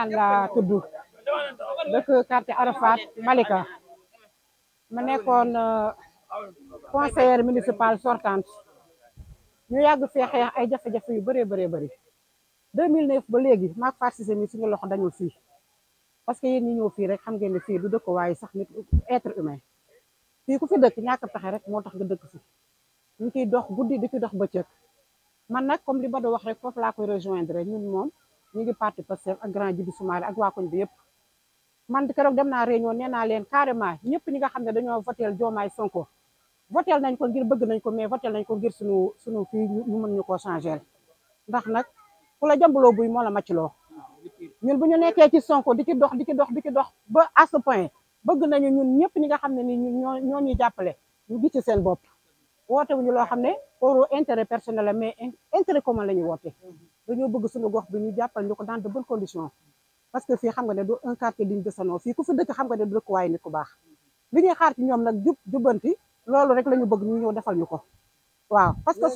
Anne laa tudd dëkk quartier Arafat Malika ma nekkoon conseillère municipale sortante ñu yàgg fee xeex ay jafe-jafe yu bëree bëri 2009 ba léegi maak Fatou Cissé mi suñu loxo dañul fii parce que yéen ñi ñëw fii rek xam ngeen ne fii du dëkk waaye sax nit être humain fii ku fi dëkk ñàkk pexe rek moo tax nga dëkk fi ñu ciy dox guddi di ci dox bëccëg man nag comme li Bado wax rek foofu laa koy rejoindre ñun moom ñu ngi parti Pastef ak grand Djibi Soumaré ak waa koñ bi yëpp man keroog dem naa réunion nee naa leen carrément ñëpp ñi nga xam ne dañoo votel Diomaye Sonko votel nañ ko ngir bëgg nañ ko mais votel nañ ko ngir suñu fii ñu mën ñu koo changer ndax nag ku la jàmbaloo buy moo la màccloo ñun bu ñu nekkee ci Sonko di ci dox ba à ce point bëgg nañu ñun ñëpp ñi nga xam ne ni ñoo ñuy jàppale ñu gis ci seen bopp woote wuñu loo xam ne pour intérêt personnel la mais intérêt commun la ñu woote dañoo bëgg suñu gox bi ñu jàppal ñu ko dans de bonnes conditions parce que fii xam nga ne du un quartier digne de son nom fii ku fi dëkk xam nga ne du dëkk waaye nit ku baax li ñuy xaar ci ñoom nag jubbanti loolu rek la ñu bëgg ñu ñëw defal ñu ko waaw parce que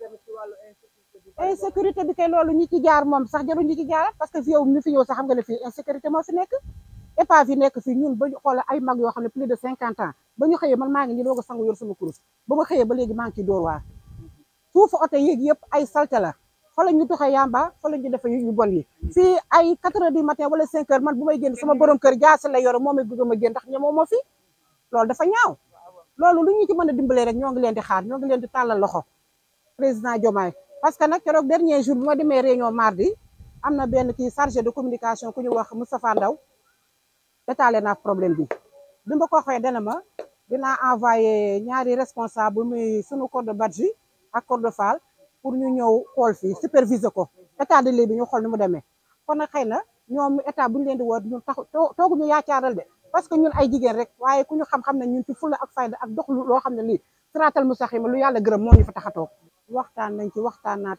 insécurité bi kay loolu ñi ci jaar moom sax jarul ñi ci jaar parce que fi yow mi fi ñëw sax xam nga ne fii insécurité moo fi nekk épave yi nekk fii ñun ba ñu xoole ay mag yoo xam ne plus de 50 ans ba ñu xëyee man maa ngi nii doog a sangu yor sama kurus ba ma xëyee ba léegi maa ngi ciy dóor waar suufu oto yéeg yëpp ay salte la fa la ñu tuxee yamba fa la ñu defee yu bon yi fii ay 4 heures du matin wala 5 heures man bu may génn sama borom kër jaasi la yoro moo may bëgg ma génn ndax ñemoo moo fi loolu dafa ñaaw loolu lu ñu ci mën a dimbalee rek ñoo ngi leen di xaar ñoo ngi leen di tàllal loxo président Diomaye parce que nag keroog dernier jour bi ma demee réunion mardi am na benn kii chargé de communication ku ñu wax Moustapha Ndaw détaillé naa problème bi ma ko waxee dana ma dinaa envoyé ñaari responsable muy sunu corps de Badji ak corps de Fall pour ñu ñëw xool fii superviser ko état de lieu bi ñu xool ni mu demee kon nag xëy na ñoom état bu ñu leen di woo ñu tax toogu ñu yaacaaral de parce que ñun ay jigéen rek waaye ku ñu xam-xam ne ñun ci fulla ak fayda ak dox loo xam ne lii siraatal mustaqiim lu yàlla gërëm moo ñu fa tax a toog waxtaan nañ ci waxtaanaat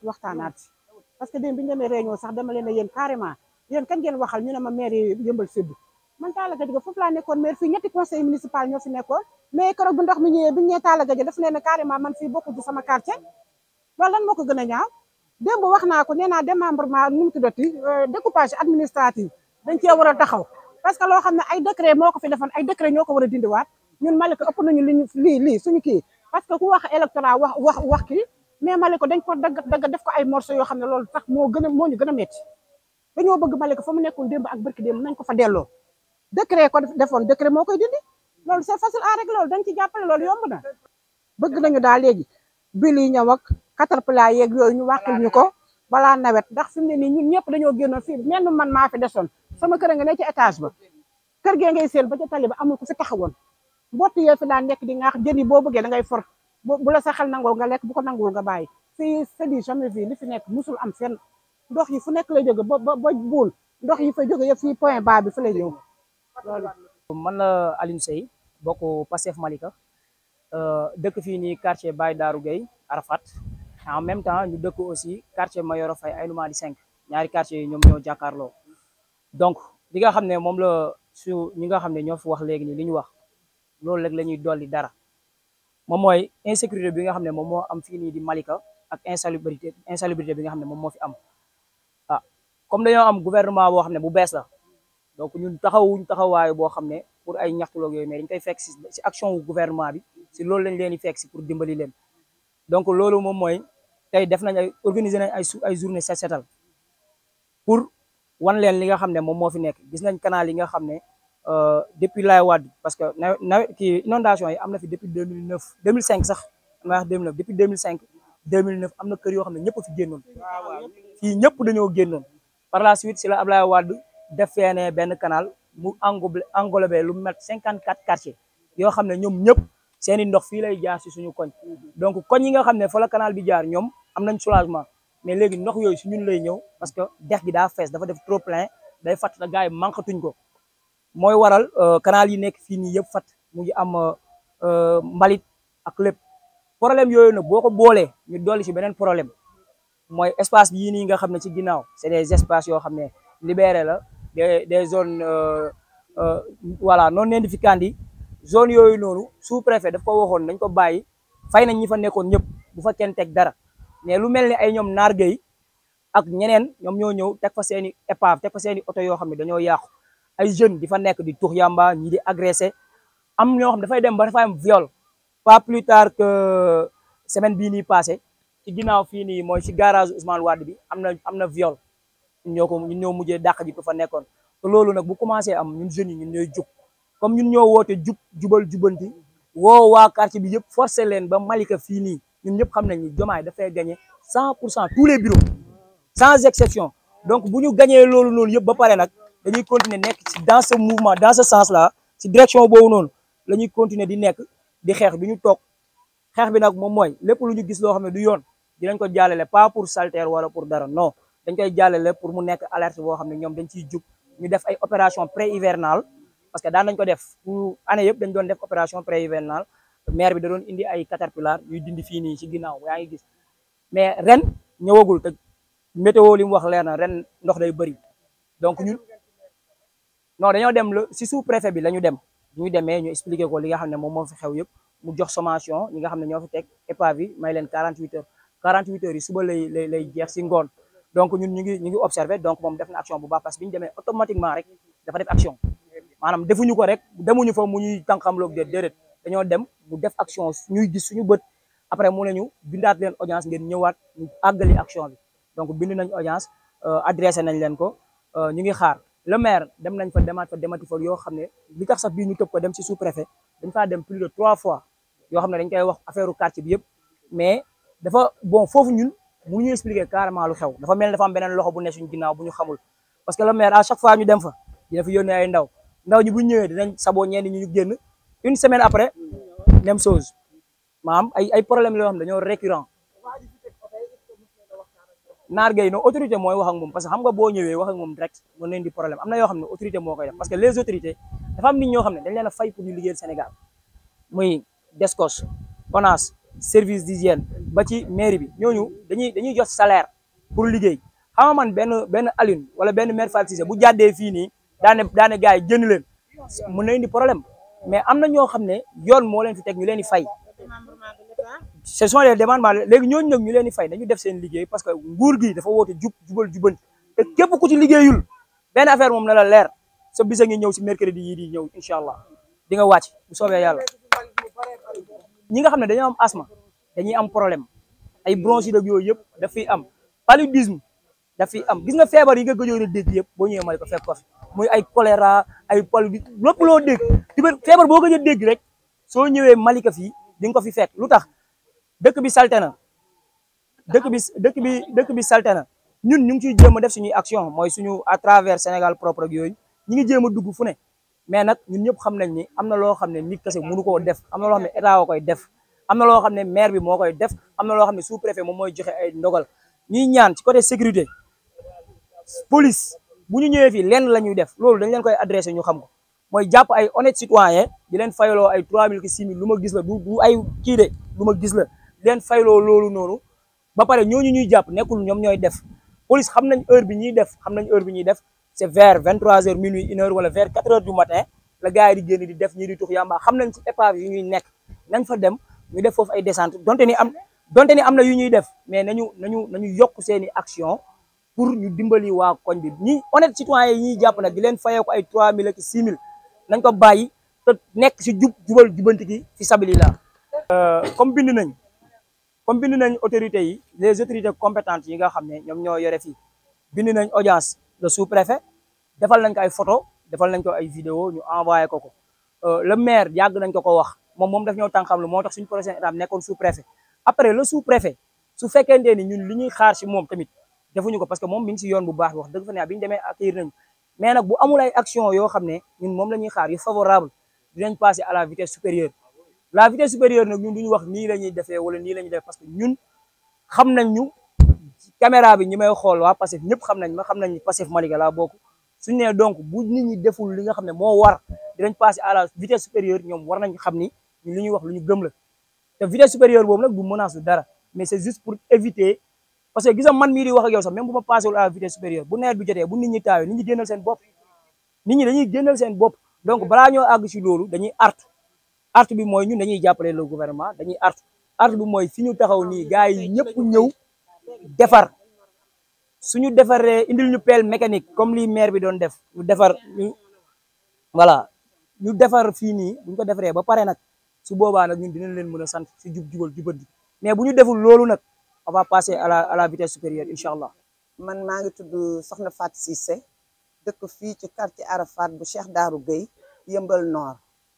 parce que démb bi ñu demee réunion sax dama leen ne yéen carrément yéen kan ngeen waxal ñu ne ma maire Yeumbeul Sud man Talla Gadio foofu laa nekkoon maire fii ñetti conseil municipal ñoo fi nekkoon mais keroog bu ndox mi ñëwee bi ñu nee Talla Gadio daf leen ne carrément man fii bokku ci sama quartier loolu lan moo ko gën a ñaaw démb wax naa ko nee naa démembrement nu mu tuddati découpage administratif dañ cee war a taxaw parce que loo xam ne ay décret moo ko fi defoon ay décret ñoo ko war a dindiwaat ñun Malika ëpp nañu lii suñu kii parce que ku wax électorat wax kii mais Malika dañ ko dagg def ko ay morceaux yoo xam ne loolu tax moo ñu gën a métti dañoo bëgg Malika fa mu nekkoon démb ak barki démb nañ ko fa delloo décret ko defoon décret moo koy dindi loolu c'est facile à régler loolu dañ ci jàppale loolu yomb na bëgg nañu daal léegi bil yi ñëw ak caterpillar yeeg yooyu ñu wàqil ñu ko balaa nawet ndax fi mu ne nii ñun ñëpp dañoo génnoon fii menn man maa fi desoon sama kër nga ne ci étage ba kër gee ngay seen ba ca tali ba amul ku fi taxawoon mbott yee fi daan nekk di ngaax jën yi boo bëggee da ngay for bu la sa xel nangoo nga lekk bu ko nangoo nga bàyyi fii c'est du jamais vu li fi nekk musul am fenn ndox yi fu nekk lay jóge ba buul ndox yi fa jóge yëpp fii point bas bi fa lay ñëw loolu. man la Alioune Seye bokk Pastef Malika dëkk fii nii quartier Baye Darou Gueye Arafat en même temps ñu dëkk aussi quartier Mayoro Faye Aïnoumady 5 ñaari quartier yi ñoom ñoo jàkkaarloo donc li nga xam ne moom la su ñi nga xam ne ñoo fi wax léegi nii li ñu wax loolu rek la ñuy dolli dara moom mooy insécurité bi nga xam ne moom moo am fii nii di Malika ak insalubrité bi nga xam ne moom moo fi am ah comme dañoo am gouvernement boo xam ne bu bees la donc ñun taxawuñ taxawaayu boo xam ne pour ay ñaxtuloog yooyu mais dañ koy fekk si action wu gouvernement bi si loolu lañ leen di fekk si pour dimbali leen donc loolu moom mooy tey def nañ organiser nañ ay journée set setal pour wan leen li nga xam ne moom moo fi nekk gis nañ canal yi nga xam ne depuis Laye Wade parce que nawet kii inondation yi am na fi depuis 2005 sax ma wax 2009 depuis 2009 am na kër yoo xam ne ñëpp fi génnoon fii ñëpp dañoo génnoon par la suite si la Ablaye Wade def feene benn canal mu englobé lu met 54 quartiers yoo xam ne ñoom ñëpp seeni ndox fii lay jaar si suñu koñ donc koñ yi nga xam ne fa la canal bi jaar ñoom am nañ soulagement mais léegi ndox yooyu si ñun lay ñëw parce que dex gi daa fees dafa def trop plein day fatt na gars yi manquatuñ ko mooy waral canal yi nekk fii nii yëpp fat mu ngi am mbalit ak lépp problème yooyu nag boo ko boolee ñu dolli si beneen problème mooy espace bi yii nii nga xam ne ci ginnaaw c'est des espaces yoo xam ne libéré la des zones voilà non aedificandi zone yooyu noonu sous préfet daf ko waxoon nañ ko bàyyi fay nañ ñi fa nekkoon ñëpp bu fa kenn teg dara mais lu mel ni ay ñoom naar gay ak ñeneen ñoom ñoo ñëw teg fa seeni épave teg fa seeni oto yoo xam ne dañoo yàqu ay jeunes di fa nekk di tux yamba ñi di agressé am ñoo xam dafay dem ba dafay am viol pas plus tard que semaine bii nii passé ci ginnaaw fii nii mooy ci garage Ousmane Wade bi am na viol ñun ñoo mujjee dàq ji ko fa nekkoon te loolu nag bu commencé am ñun jeunes yi ñun ñooy jug comme ñun ñoo woote jubal jubanti woo waa quartier bi yëpp forcé leen ba Malika fii nii ñun ñëpp xam nañ ni Diomaye dafay gagné 100% tous les bureaux sans exception donc bu ñu gagné loolu noonu yëpp ba pare nag dañuy continuer nekk ci dans ce mouvement dans ce sens là ci direction boobu noonu la ñuy continuer di nekk di xeex du ñu toog xeex bi nag moom mooy lépp lu ñu gis loo xam ne du yoon dinañ ko jàllale pas pour salter wala pour dara non dañ koy jàllale pour mu nekk alerte boo xam ne ñoom dañ ciy jug ñu def ay opération pré-hivernale parce que daan nañ ko def pour année yëpp dañ doon def opération pré-hivernale maire bi da doon indi ay caterpillar yuy dindi fii nii ci ginnaaw yaa ngi gis mais ren ñëwagul te météo li mu wax leer na ren ndox day bëri donc ñun non dañoo dem si sous préfet bi la ñu dem ñu demee ñu expliqué ko li nga xam ne moom moo fi xew yëpp mu jox sommation ñi nga xam ne ñoo fi teg épave yi may leen 48 heures 48 heures yi suba lay jeex si ngoon donc ñun ñu ngi observé donc moom def na action bu baax parce que bi ñu demee automatiquement rek dafa def action maanaam defuñu ko rek demuñu fa mu ñuy tànqamloog déedéet dañoo dem mu def action ñuy gis suñu bët après mu ne ñu bindaat leen audience ngeen ñëwaat ñu àggali action bi donc bind nañ audience adressé nañ leen ko ñu ngi xaar le maire dem nañ fa demati fa yoo xam ne li tax sax bii ñu tëb ko dem ci sous préfet dañ faa dem plus de 3 fois yoo xam ne dañ koy wax affaire u quartier bi yëpp mais dafa bon foofu ñun mënuñu expliquer carrément lu xew dafa mel dafa am beneen loxo bu ne suñu ginnaaw bu ñu xamul parce que le maire à chaque fois ñu dem fa dina fi yónnee ay ndaw ñi bu ñu ñëwee dinañ saboo ñenn ñi ñu génn une semaine après même chose maanaam ay problème yoo xam ne dañoo récurrent Naar Gueye no autorité mooy wax ak moom parce que xam nga boo ñëwee wax ak moom direct mën nañ di problème am na yoo xam ne autorité moo koy def parce que les autorités dafa am nit ñoo xam ne dañ leen a fay pour ñu liggéeyal Sénégal muy Descos ONAS service d'hygiène ba ci mairie bi ñooñu dañuy jot salaire pour liggéey xam nga man benn Aline wala benn maire Fall Cissé bu jàddee fii nii daane gars yi jënd leen mën na indi problème mais am na ñoo xam ne yoon moo leen fi teg ñu leen di fay ce sont les demandements léegi ñooñu nag ñu leen di fay dañu def seen liggéey parce que nguur gi dafa woote jubal jubanti te képp ku ci liggéeyul benn affaire moom na la leer sa bisa ngi ñëw si mercredi yi di ñëw incha allah di nga wàcc bu soobee yàlla ñi nga xam ne dañoo am asthme dañuy am problème ay bronchite ak yooyu yëpp daf fiy am paludisme daf fiy am gis nga feebar yi nga gëjoon a dégg yëpp boo ñëwee Malika fekk ko fi muy ay choléra ay paludisme lépp loo dégg feebar boo gëj a dégg rek soo ñëwee Malika fii di nga ko fi fekk lu tax dëkk bi salte na dëkk bi salte na ñun ñu ngi ciy jéem a def suñuy action mooy suñu à travers Sénégal propre ak yooyu ñu ngi jéem a dugg fu ne mais nag ñun ñëpp xam nañ ni am na loo xam ne nit kese mënu koo def am na loo xam ne état wa koy def am na loo xam ne maire bi moo koy def am na loo xam ne sous préfet moom mooy joxe ay ndogal ñuy ñaan ci côté sécurité police bu ñu ñëwee fii lenn la ñuy def loolu dañ leen koy adressé ñu xam ko mooy jàpp ay honnête citoyen di leen fayloo ay 3000 ki 6000 lu ma gis la du ay kii de lu ma gis la di leen fayloo loolu noonu ba pare ñooñu ñuy jàpp nekkul ñoom ñooy def police xam nañ heure bi ñuy def c'est vers 23h minuit 1h wala vers 4h du matin la gars yi di génn di def ñii di tux yamba xam nañ ci épave yi ñuy nekk nañ fa dem ñu def foofu ay descente donte ni am na yu ñuy def mais nañu yokk seeni action pour ñu dimbali waa koñ bi ñi honnête citoyen yi ñuy jàpp nag di leen fayee ko ay 3000 ak 6000 nañ ko bàyyi te nekk si jubal jubanti ki fi sabilillah comme bind nañ autorités yi les autorités compétentes yi nga xam ne ñoom ñoo yore fii bind nañ audience le sous-préfet defal nañ ko ay photo defal nañ ko ay vidéo ñu envoyé ko le maire yàgg nañ ko wax moom daf ñoo tànqam lu moo tax suñu prochaine étape nekkoon sous-préfet après le sous-préfet su fekkente ni ñun li ñuy xaar si moom tamit defuñu ko parce que moom mi ngi si yoon bu baax wax dëgg fa ne bi ñu demee accueillir nañu mais nag bu amul ay action yoo xam ne ñun moom la ñuy xaar yu favorable dinañ passer à la vitesse supérieure la vitesse supérieure nag ñun duñu wax nii la ñuy defee wala nii la ñuy def parce que ñun xam nañ ñu caméra bi ñi may xool waa Pastef ñëpp xam nañ Pastef Malika laa bokk suñu nee donc bu nit ñi deful li nga xam ne moo war dinañ passer à la vitesse supérieure ñoom war nañ xam ni ñun li ñuy wax lu ñu gëm la te vitesse supérieure boobu nag du menace du dara mais c'est juste pour éviter parce que gis nga man mii di wax ak yow sax même bu ma passé wul à la vitesse supérieure bu nawet bi jotee bu nit ñi taawee nit ñi génnal seen bopp dañuy génnal seen bopp donc balaa ñoo àgg si loolu dañuy artu bi mooy ñun dañuy jàppale le gouvernement dañuy artu bi mooy fi ñu taxaw nii gars yi ñëpp ñëw defar suñu defaree indil ñu pelle mécanique comme li maire bi doon def ñu defar ñu voilà ñu defar fii nii bu ñu ko defaree ba pare nag su boobaa nag ñun dinañ leen mën a sant si jubal jubanti mais bu ñu deful loolu nag on va passer à la vitesse supérieure incha allah. man maa ngi tudd Soxna Fatou Cissé dëkk fii ci quartier Arafat bu Cheikh Darou Gueye Yeumbeul Nord.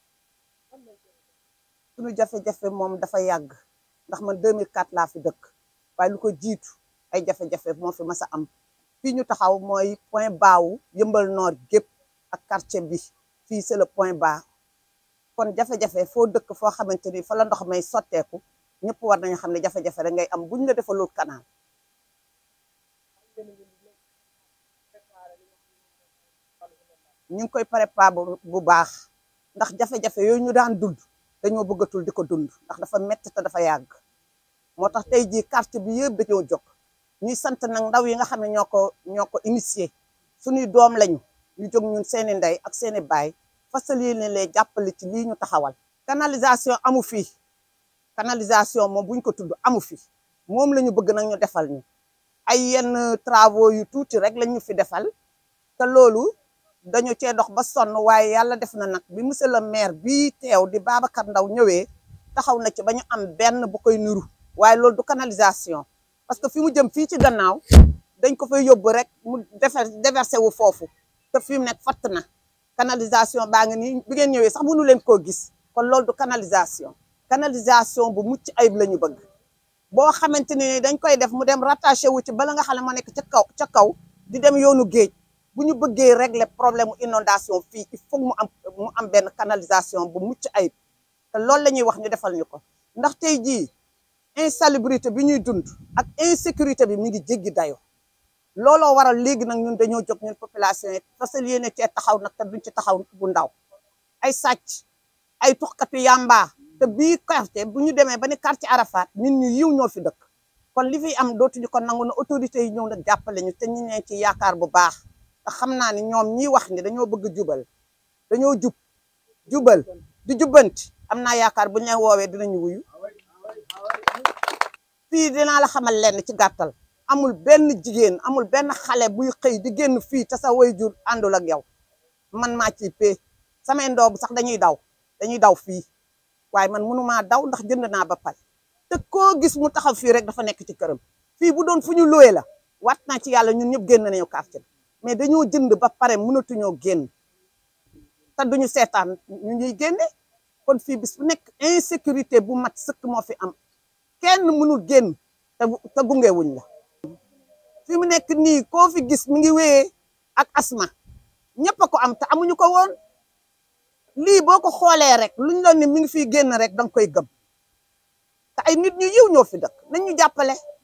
suñu jafe-jafe moom dafa yàgg ndax man 2004 laa fi dëkk waaye lu ko jiitu ay jafe-jafe moo fi mas a am fii ñu taxaw mooy point bas wu Yeumbeul Nord gépp ak quartier bi fii c'est le point bas kon jafe-jafe foo dëkk foo xamante ni fa la ndox may sotteeku ñëpp war nañu xam ne jafe-jafe rek ngay am buñ la defalul canal. ñu ngi koy préparé bu baax ndax jafe-jafe yooyu ñu daan dund dañoo bëggatul di ko dund ndax dafa metti te dafa yàgg moo tax tey jii quartier bi yëpp dañoo jóg ñuy sant nag ndaw yi nga xam ne ñoo ko initié suñuy doom lañu ñu jóg ñun seeni ndey ak seeni baay fasal yéene lee jàppale ci lii ñu taxawal. canalisation amu fi canalisation moom buñ ko tudd amu fi moom la ñu bëgg nag ñu defal ñu ay yenn travaux yu tuuti rek lañ ñu fi defal te loolu dañu cee dox ba sonn waaye yàlla def na nag bi monsieur le maire bii teew di Babacar Ndaw ñëwee taxaw na ci ba ñu am benn bu koy niru waaye loolu du canalisation parce que fi mu jëm fii ci gannaaw dañ ko fay yóbbu rek mu déversé wu foofu te fi mu nekk fatt na canalisation baa ngi nii bi ngeen ñëwee sax mënu leen koo gis kon loolu du canalisation canalisation bu mucc ayib la ñu bëgg boo xamante ni dañ koy def mu dem rattaché wu ci bala nga xam ne moo nekk ca kaw di dem yoonu géej bu ñu bëggee régler problème inondation fii il faut mu am benn canalisation bu mucc ayib te loolu la ñuy wax ñu defal ñu ko ndax tey jii insalubrité bi ñuy dund ak insécurité bi mi ngi jéggi dayo looloo waral léegi nag ñun dañoo jóg ñun population yi fasal yéene cee taxaw nag te duñ ci taxaw bu ndaw ay sàcc ay tuxkatu yàmbaa te bii quartier bu ñu demee ba ni quartier Arafat ñun ñu yiw ñoo fi dëkk kon li fi am dootuñu ko nangu na autorités yi ñëw nag jàppale ñu te ñu ne ci yaakaar bu baax te xam naa ni ñoom ñiy wax ni dañoo bëgg jubal dañoo jubal di jubbanti am naa yaakaar bu ñu leen woowee dinañu wuyu fii dinaa la xamal lenn ci gàttal amul benn jigéen amul benn xale buy xëy di génn fii te sa waajur àndul ak yow man maa ciy pee samay ndoobu sax dañuy daw fii waaye man mënumaa daw ndax jënd naa ba pare te koo gis mu taxaw fii rek dafa nekk ci këram fii bu doon fu ñu looyee la waat naa ci yàlla ñun ñëpp génn nañu quartier mais dañoo jënd ba pare mënatuñoo génn te duñu seetaan ñu ñuy génne kon fii bis bu nekk insécurité bu mat sëkk moo fi am kenn mënul génn te gungewuñ la fi mu nekk nii koo fi gis mi ngi wéyee ak asma ñëpp a ko am te amuñu ko woon lii boo ko xoolee rek luñ la ni mi ngi fiy génn rek danga koy gëm te ay nit ñu yiw ñoo fi dëkk nañ ñu jàppale